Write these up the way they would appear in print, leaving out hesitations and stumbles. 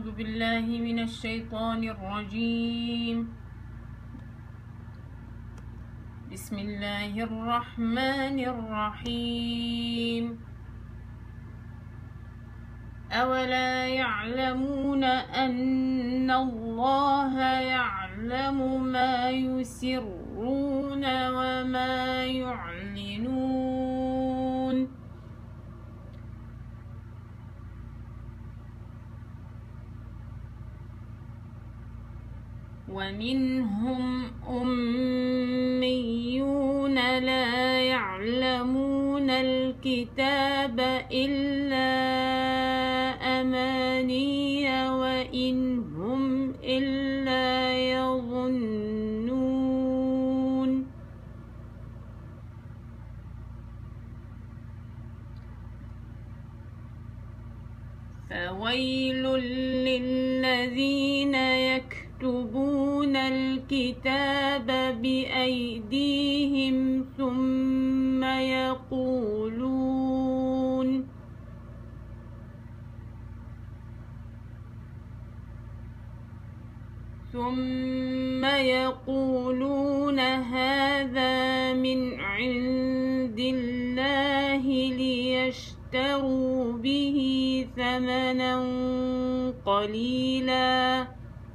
أعوذ بالله من الشيطان الرجيم. بسم الله الرحمن الرحيم. أولا يعلمون أن الله يعلم ما يسرون وما يعلنون. ومنهم أميون لا يعلمون الكتاب إلا أماني وإن هم إلا يظنون. فويل للذين يكتبون الكتاب بأيديهم ثم يقولون هذا من عند الله ليشتروا به ثمنا قليلا.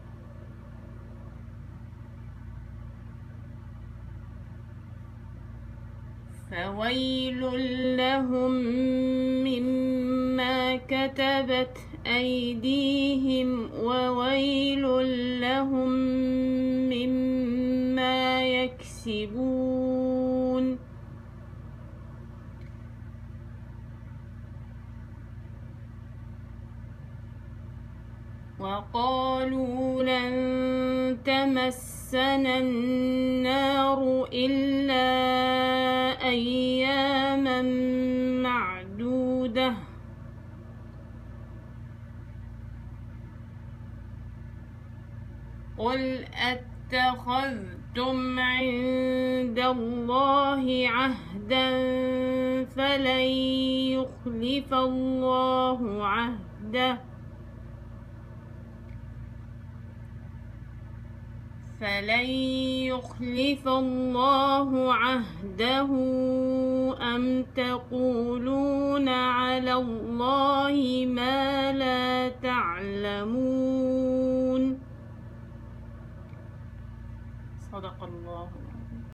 فويل لهم مما كتبت أيديهم وويل لهم مما يكسبون. وقالوا لن تمسنا النار إلا أياما معدودة قل أتخذتم عند الله عهدا فلن يخلف الله عهده أم تقولون على الله ما لا تعلمون. صدق الله.